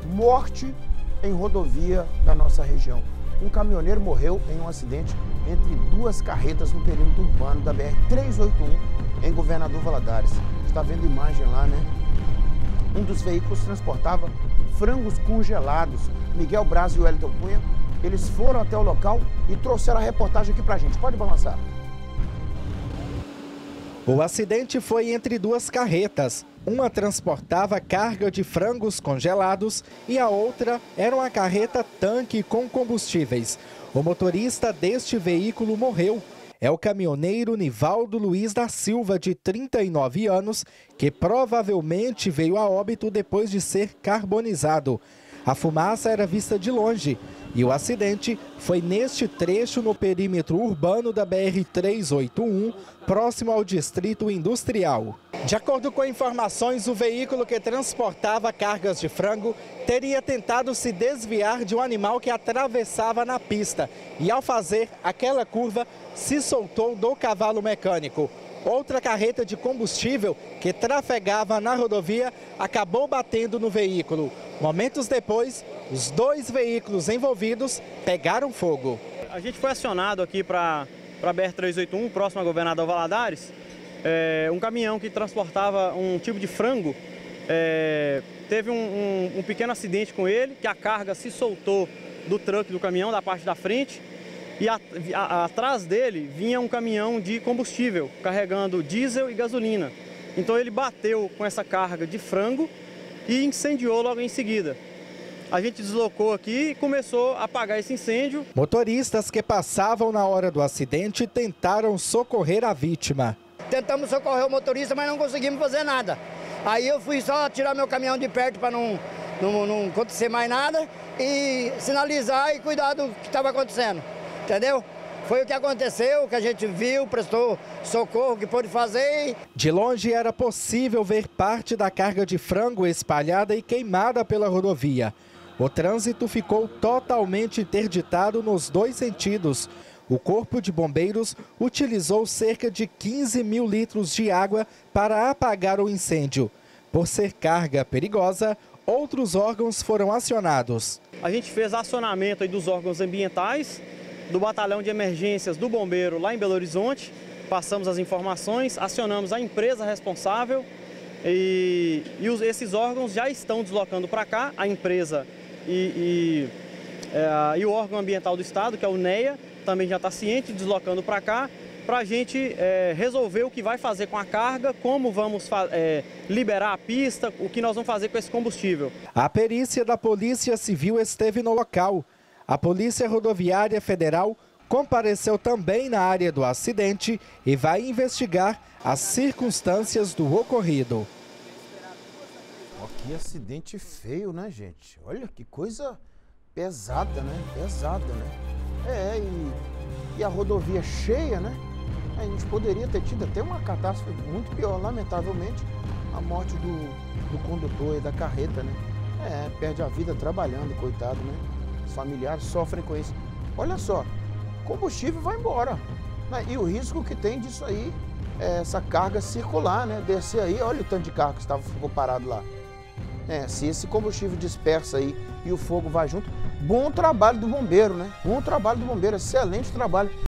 Morte em rodovia da nossa região. Um caminhoneiro morreu em um acidente entre duas carretas no perímetro urbano da BR-381, em Governador Valadares. Está vendo imagem lá, né? Um dos veículos transportava frangos congelados. Miguel Braz e Wellington Cunha, eles foram até o local e trouxeram a reportagem aqui pra gente. Pode balançar. O acidente foi entre duas carretas. Uma transportava carga de frangos congelados e a outra era uma carreta tanque com combustíveis. O motorista deste veículo morreu. É o caminhoneiro Nivaldo Luiz da Silva, de 39 anos, que provavelmente veio a óbito depois de ser carbonizado. A fumaça era vista de longe e o acidente foi neste trecho no perímetro urbano da BR-381, próximo ao Distrito Industrial. De acordo com informações, o veículo que transportava cargas de frango teria tentado se desviar de um animal que atravessava na pista e, ao fazer aquela curva, se soltou do cavalo mecânico. Outra carreta de combustível que trafegava na rodovia acabou batendo no veículo. Momentos depois, os dois veículos envolvidos pegaram fogo. A gente foi acionado aqui para a BR-381, próximo a Governador Valadares. Um caminhão que transportava um tipo de frango teve um pequeno acidente com ele, que a carga se soltou do truck do caminhão, da parte da frente. E atrás dele vinha um caminhão de combustível, carregando diesel e gasolina. Então ele bateu com essa carga de frango e incendiou logo em seguida. A gente deslocou aqui e começou a apagar esse incêndio. Motoristas que passavam na hora do acidente tentaram socorrer a vítima. Tentamos socorrer o motorista, mas não conseguimos fazer nada. Aí eu fui só tirar meu caminhão de perto para não acontecer mais nada e sinalizar e cuidar do que estava acontecendo. Entendeu? Foi o que aconteceu, o que a gente viu, prestou socorro, o que pôde fazer. De longe era possível ver parte da carga de frango espalhada e queimada pela rodovia. O trânsito ficou totalmente interditado nos dois sentidos. O Corpo de Bombeiros utilizou cerca de 15 mil litros de água para apagar o incêndio. Por ser carga perigosa, outros órgãos foram acionados. A gente fez acionamento aí dos órgãos ambientais, do Batalhão de Emergências do Bombeiro lá em Belo Horizonte, passamos as informações, acionamos a empresa responsável e esses órgãos já estão deslocando para cá, a empresa e o órgão ambiental do estado, que é o NEA, também já está ciente, deslocando para cá, para a gente resolver o que vai fazer com a carga, como vamos liberar a pista, o que nós vamos fazer com esse combustível. A perícia da Polícia Civil esteve no local. A Polícia Rodoviária Federal compareceu também na área do acidente e vai investigar as circunstâncias do ocorrido. Que acidente feio, né, gente? Olha que coisa pesada, né? Pesada, né? E a rodovia cheia, né? A gente poderia ter tido até uma catástrofe muito pior, lamentavelmente, a morte do condutor e da carreta, né? Perde a vida trabalhando, coitado, né? Os familiares sofrem com isso. Olha só, combustível vai embora, né? E o risco que tem disso aí é essa carga circular, né? Descer aí, olha o tanto de carro que ficou parado lá. Se esse combustível dispersa aí e o fogo vai junto, bom trabalho do bombeiro, né? Bom trabalho do bombeiro, excelente trabalho.